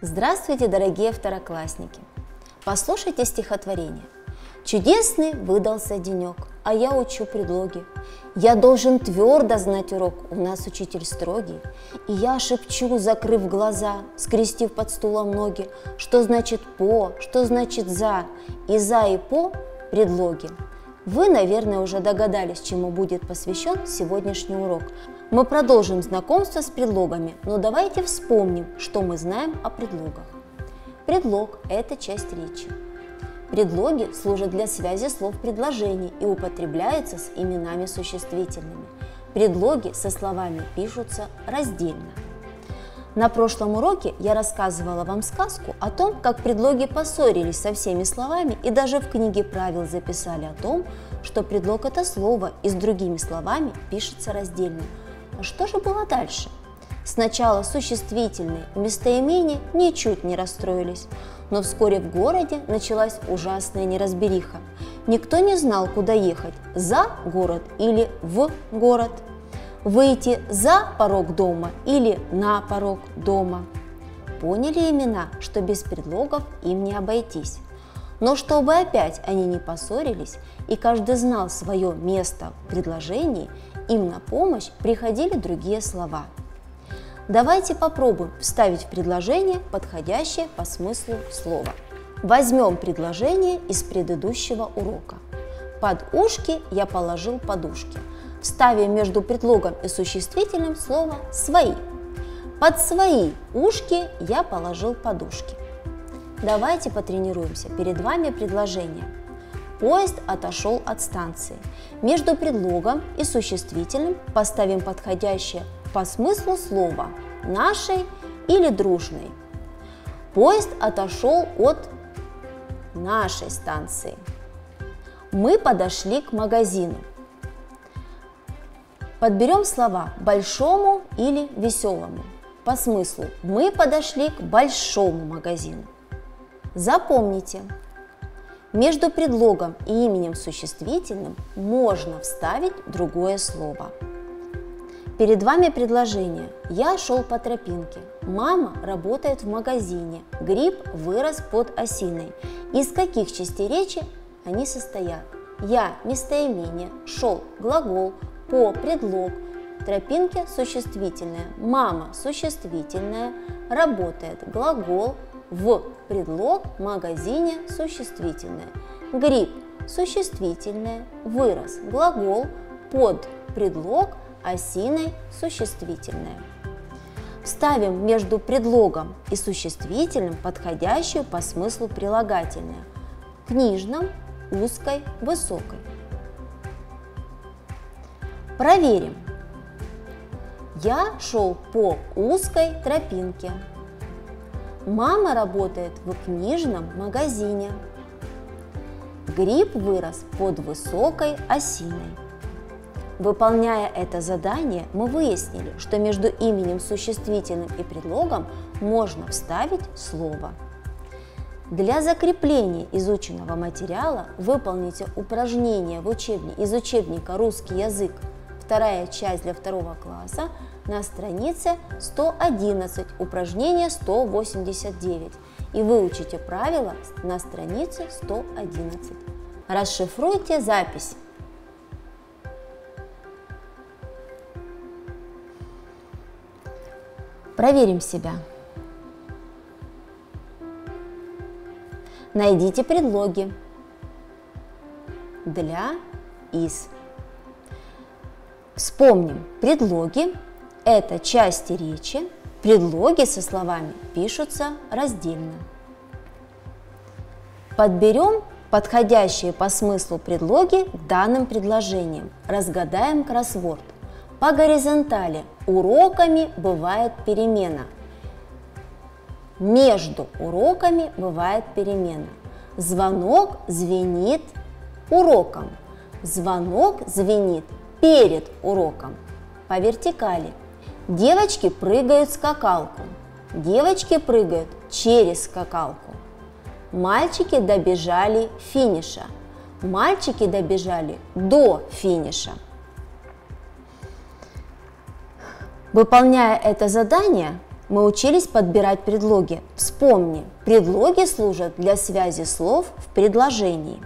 Здравствуйте, дорогие второклассники! Послушайте стихотворение. Чудесный выдался денек, а я учу предлоги. Я должен твердо знать урок, у нас учитель строгий. И я шепчу, закрыв глаза, скрестив под стулом ноги, что значит по, что значит за, и за и по предлоги. Вы, наверное, уже догадались, чему будет посвящен сегодняшний урок. Мы продолжим знакомство с предлогами, но давайте вспомним, что мы знаем о предлогах. Предлог – это часть речи. Предлоги служат для связи слов предложений и употребляются с именами существительными. Предлоги со словами пишутся раздельно. На прошлом уроке я рассказывала вам сказку о том, как предлоги поссорились со всеми словами и даже в книге правил записали о том, что предлог – это слово и с другими словами пишется раздельно. А что же было дальше? Сначала существительные местоимения ничуть не расстроились, но вскоре в городе началась ужасная неразбериха. Никто не знал, куда ехать – за город или в город, выйти за порог дома или на порог дома. Поняли имена, что без предлогов им не обойтись. Но чтобы опять они не поссорились и каждый знал свое место в предложении, им на помощь приходили другие слова. Давайте попробуем вставить в предложение подходящее по смыслу слово. Возьмем предложение из предыдущего урока. Под ушки я положил подушки. Вставим между предлогом и существительным слово «свои». Под свои ушки я положил подушки. Давайте потренируемся. Перед вами предложение. Поезд отошел от станции. Между предлогом и существительным поставим подходящее по смыслу слова «нашей» или «дружной». Поезд отошел от нашей станции. Мы подошли к магазину. Подберем слова «большому» или «веселому». По смыслу мы подошли к большому магазину. Запомните, между предлогом и именем существительным можно вставить другое слово. Перед вами предложение. Я шел по тропинке. Мама работает в магазине. Гриб вырос под осиной. Из каких частей речи они состоят? Я – местоимение, шел – глагол, по – предлог, тропинки – существительное, мама – существительное, работает – глагол, в – предлог, магазине – существительное, гриб – существительное, вырос – глагол, под – предлог, осиной – существительное. Вставим между предлогом и существительным подходящую по смыслу прилагательное. Книжном, узкой, высокой. Проверим. Я шел по узкой тропинке. Мама работает в книжном магазине. Гриб вырос под высокой осиной. Выполняя это задание, мы выяснили, что между именем существительным и предлогом можно вставить слово. Для закрепления изученного материала выполните упражнение из учебника «Русский язык», вторая часть для 2 класса, на странице 111, упражнение 189, и выучите правила на странице 111. Расшифруйте запись. Проверим себя. Найдите предлоги для, из. Вспомним, предлоги – это части речи, предлоги со словами пишутся раздельно. Подберем подходящие по смыслу предлоги к данным предложениям, разгадаем кроссворд. По горизонтали уроками бывает перемена. Между уроками бывает перемена. Звонок звенит уроком. Звонок звенит перед уроком. По вертикали. Девочки прыгают скакалку. Девочки прыгают через скакалку. Мальчики добежали финиша. Мальчики добежали до финиша. Выполняя это задание, мы учились подбирать предлоги. Вспомни, предлоги служат для связи слов в предложении.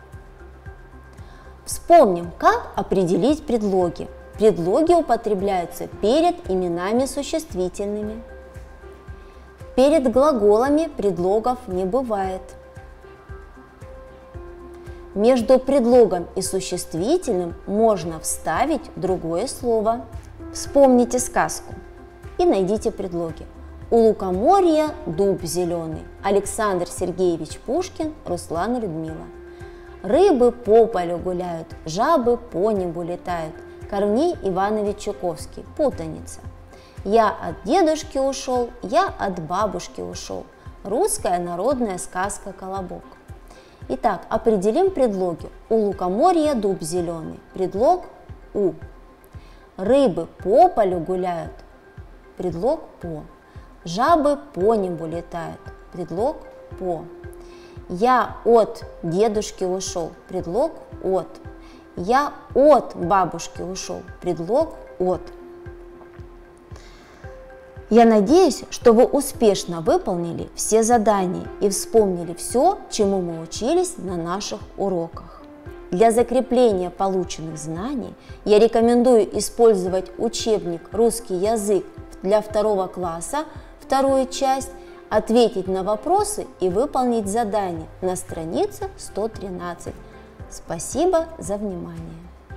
Вспомним, как определить предлоги. Предлоги употребляются перед именами существительными. Перед глаголами предлогов не бывает. Между предлогом и существительным можно вставить другое слово. Вспомните сказку и найдите предлоги. У лукоморья дуб зеленый. Александр Сергеевич Пушкин, Руслан и Людмила. Рыбы по полю гуляют, жабы по небу летают. Корней Иванович Чуковский. Путаница. Я от дедушки ушел, я от бабушки ушел. Русская народная сказка «Колобок». Итак, определим предлоги. У лукоморья дуб зеленый. Предлог «у». Рыбы по полю гуляют. Предлог «по». Жабы по небу летают. Предлог «по». Я от дедушки ушел. Предлог «от». Я от бабушки ушел. Предлог «от». Я надеюсь, что вы успешно выполнили все задания и вспомнили все, чему мы учились на наших уроках. Для закрепления полученных знаний я рекомендую использовать учебник «Русский язык» для 2 класса, 2 часть, ответить на вопросы и выполнить задание на странице 113. Спасибо за внимание.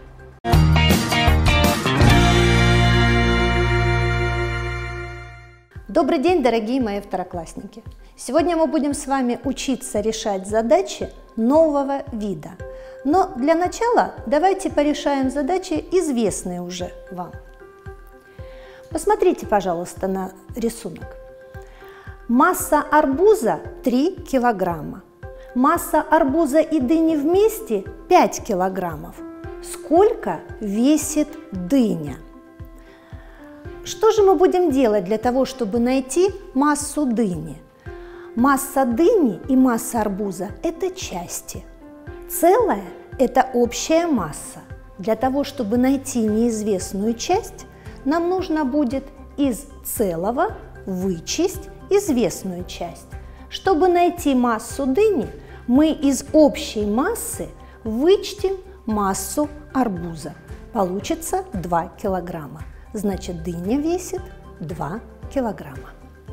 Добрый день, дорогие мои второклассники! Сегодня мы будем с вами учиться решать задачи нового вида. Но для начала давайте порешаем задачи, известные уже вам. Посмотрите, пожалуйста, на рисунок. Масса арбуза 3 килограмма. Масса арбуза и дыни вместе 5 килограммов. Сколько весит дыня? Что же мы будем делать для того, чтобы найти массу дыни? Масса дыни и масса арбуза – это части. Целое – это общая масса. Для того, чтобы найти неизвестную часть, нам нужно будет из целого вычесть известную часть. Чтобы найти массу дыни, мы из общей массы вычтем массу арбуза. Получится 2 килограмма. Значит, дыня весит 2 килограмма.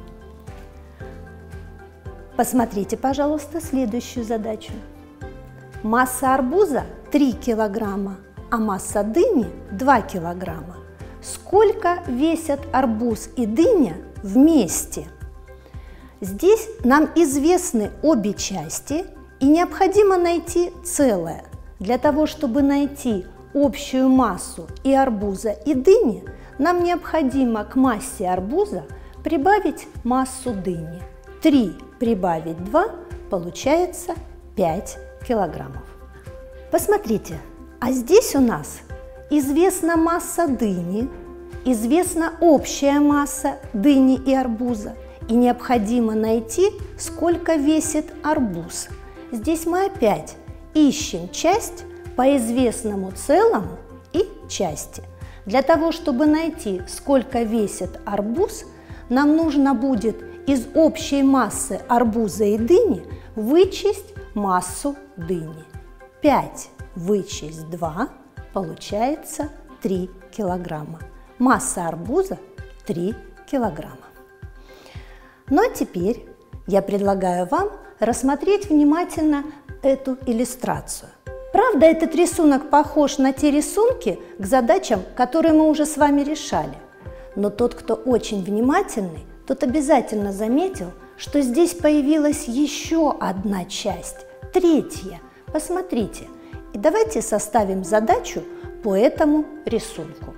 Посмотрите, пожалуйста, следующую задачу. Масса арбуза 3 килограмма, а масса дыни 2 килограмма. Сколько весят арбуз и дыня вместе? Здесь нам известны обе части и необходимо найти целое. Для того, чтобы найти общую массу и арбуза, и дыни, нам необходимо к массе арбуза прибавить массу дыни. 3 прибавить 2 получается 5 килограммов. Посмотрите, а здесь у нас известна масса дыни, известна общая масса дыни и арбуза, и необходимо найти, сколько весит арбуз. Здесь мы опять ищем часть по известному целому и части. Для того, чтобы найти, сколько весит арбуз, нам нужно будет из общей массы арбуза и дыни вычесть массу дыни. 5 вычесть 2 получается 3 килограмма. Масса арбуза 3 килограмма. Ну а теперь я предлагаю вам рассмотреть внимательно эту иллюстрацию. Правда, этот рисунок похож на те рисунки к задачам, которые мы уже с вами решали. Но тот, кто очень внимательный, тот обязательно заметил, что здесь появилась еще одна часть, третья. Посмотрите, и давайте составим задачу по этому рисунку.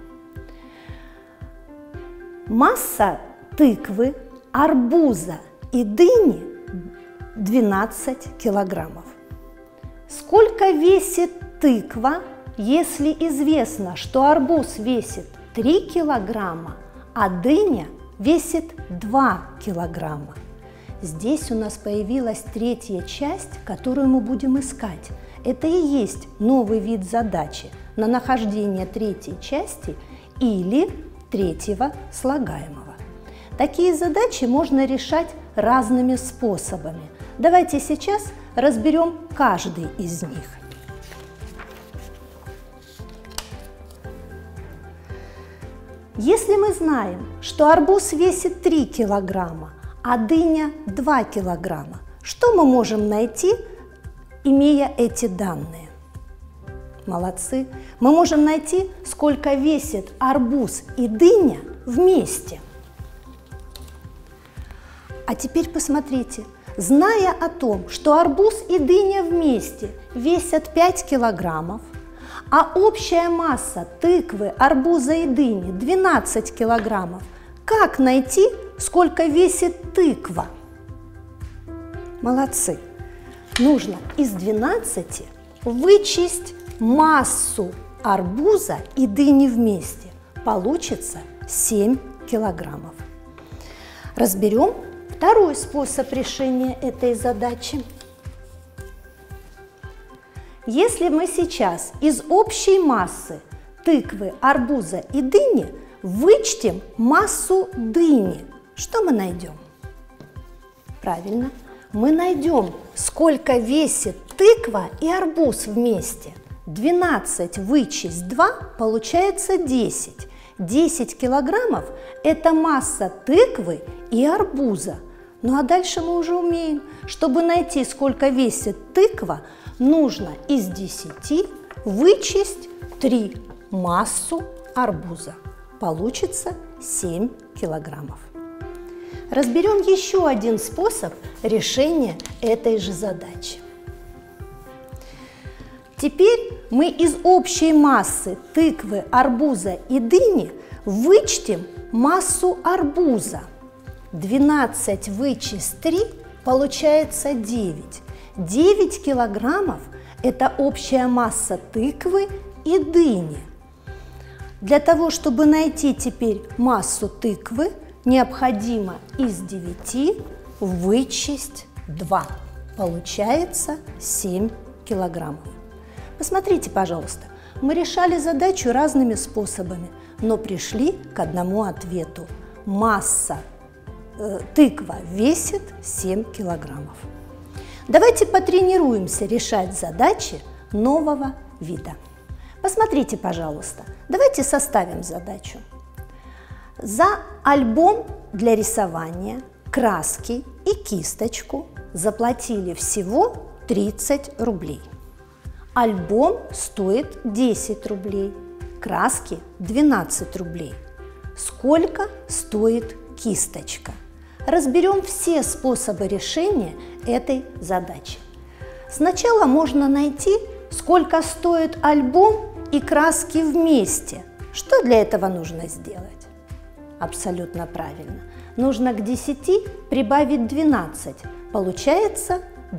Масса тыквы, арбуза и дыни 12 килограммов. Сколько весит тыква, если известно, что арбуз весит 3 килограмма, а дыня весит 2 килограмма? Здесь у нас появилась третья часть, которую мы будем искать. Это и есть новый вид задачи на нахождение третьей части или третьего слагаемого. Такие задачи можно решать разными способами. Давайте сейчас разберем каждый из них. Если мы знаем, что арбуз весит 3 килограмма, а дыня 2 килограмма, что мы можем найти, имея эти данные? Молодцы! Мы можем найти, сколько весит арбуз и дыня вместе. А теперь посмотрите, зная о том, что арбуз и дыня вместе весят 5 килограммов, а общая масса тыквы, арбуза и дыни 12 килограммов, как найти, сколько весит тыква? Молодцы! Нужно из 12 вычесть массу арбуза и дыни вместе. Получится 7 килограммов. Разберем второй способ решения этой задачи. Если мы сейчас из общей массы тыквы, арбуза и дыни вычтем массу дыни, что мы найдем? Правильно, мы найдем, сколько весит тыква и арбуз вместе. 12 вычесть 2 получается 10. 10 килограммов – это масса тыквы и арбуза. Ну а дальше мы уже умеем. Чтобы найти, сколько весит тыква, нужно из 10 вычесть 3 массу арбуза. Получится 7 килограммов. Разберем еще один способ решения этой же задачи. Теперь мы из общей массы тыквы, арбуза и дыни вычтем массу арбуза. 12 вычесть 3 получается 9. 9 килограммов – это общая масса тыквы и дыни. Для того, чтобы найти теперь массу тыквы, необходимо из 9 вычесть 2. Получается 7 килограммов. Посмотрите, пожалуйста, мы решали задачу разными способами, но пришли к одному ответу. Масса тыква весит 7 килограммов. Давайте потренируемся решать задачи нового вида. Посмотрите, пожалуйста, давайте составим задачу. За альбом для рисования, краски и кисточку заплатили всего 30 рублей. Альбом стоит 10 рублей, краски 12 рублей. Сколько стоит кисточка? Разберем все способы решения этой задачи. Сначала можно найти, сколько стоит альбом и краски вместе. Что для этого нужно сделать? Абсолютно правильно. Нужно к 10 прибавить 12. Получается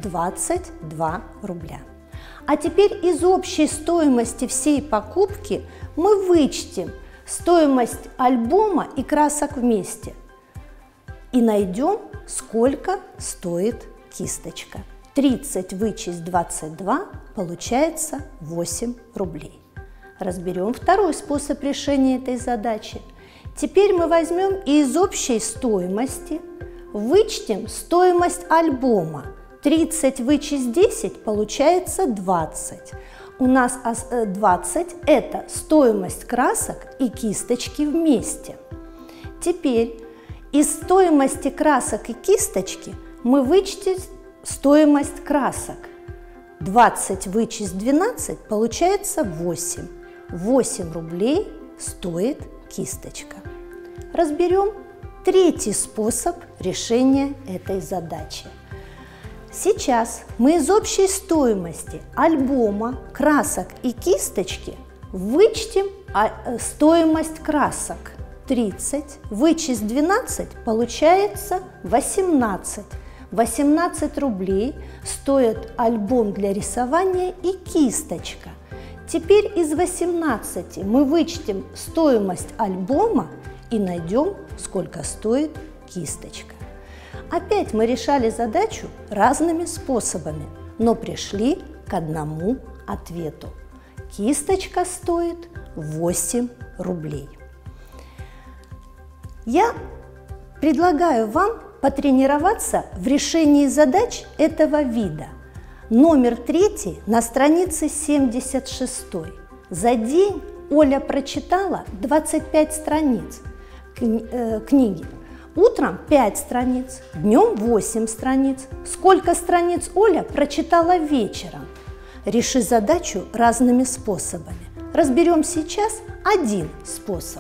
22 рубля. А теперь из общей стоимости всей покупки мы вычтем стоимость альбома и красок вместе и найдем, сколько стоит кисточка. 30 вычесть 22 получается 8 рублей. Разберем второй способ решения этой задачи. Теперь мы возьмем и из общей стоимости вычтем стоимость альбома. 30 вычесть 10 получается 20. У нас 20 – это стоимость красок и кисточки вместе. Теперь из стоимости красок и кисточки мы вычтем стоимость красок. 20 вычесть 12 получается 8. 8 рублей стоит кисточка. Разберем третий способ решения этой задачи. Сейчас мы из общей стоимости альбома, красок и кисточки вычтем стоимость красок. 30 вычесть 12 получается 18. 18 рублей стоит альбом для рисования и кисточка. Теперь из 18 мы вычтем стоимость альбома и найдем, сколько стоит кисточка. Опять мы решали задачу разными способами, но пришли к одному ответу. Кисточка стоит 8 рублей. Я Предлагаю вам потренироваться в решении задач этого вида. Номер 3 на странице 76. За день Оля прочитала 25 страниц книги. Утром 5 страниц, днем 8 страниц. Сколько страниц Оля прочитала вечером? Реши задачу разными способами. Разберем сейчас один способ.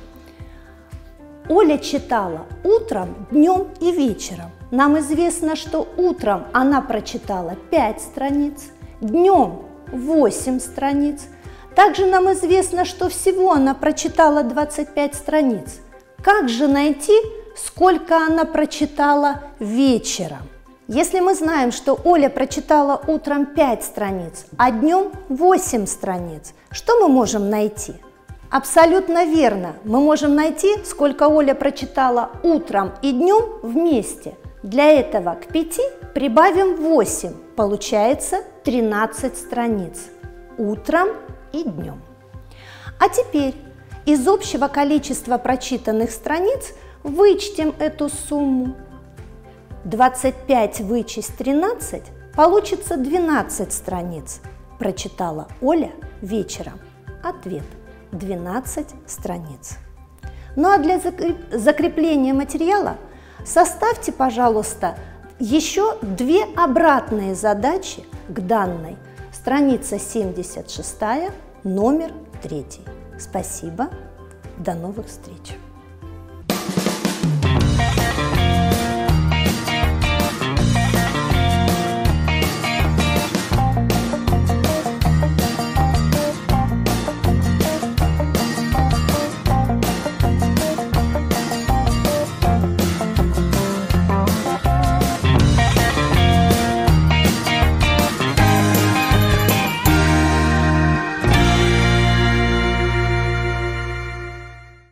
Оля читала утром, днем и вечером. Нам известно, что утром она прочитала 5 страниц, днем 8 страниц. Также нам известно, что всего она прочитала 25 страниц. Как же найти, сколько она прочитала вечером? Если мы знаем, что Оля прочитала утром 5 страниц, а днем 8 страниц, что мы можем найти? Абсолютно верно, мы можем найти, сколько Оля прочитала утром и днем вместе. Для этого к 5 прибавим 8, получается 13 страниц утром и днем. А теперь из общего количества прочитанных страниц вычтем эту сумму. 25 вычесть 13, получится 12 страниц. Прочитала Оля вечером. Ответ: 12 страниц. Ну а для закрепления материала составьте, пожалуйста, еще 2 обратные задачи к данной. Страница 76, номер 3. Спасибо. До новых встреч.